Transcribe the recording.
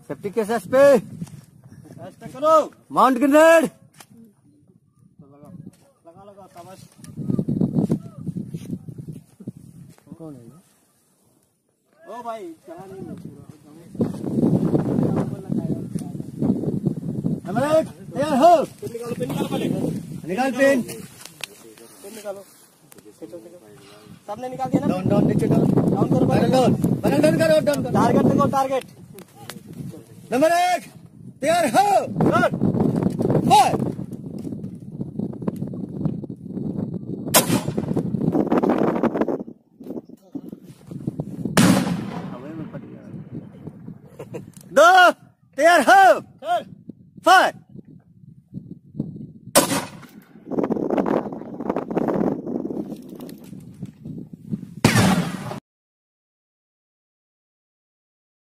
Safety के S पे करो। माउंट ग्रेनेड लगा बस। कौन है ओ भाई? चला नहीं नंबर 1 तैयार हो। पिन निकालो पहले। निकाल पिन निकालो। सबने निकाल दिया ना? डाउन नीचे डाउन करो। डाउन करो। टारगेट देखो टारगेट। नंबर 1 तैयार हो। फायर। दो तैयार हो। फायर।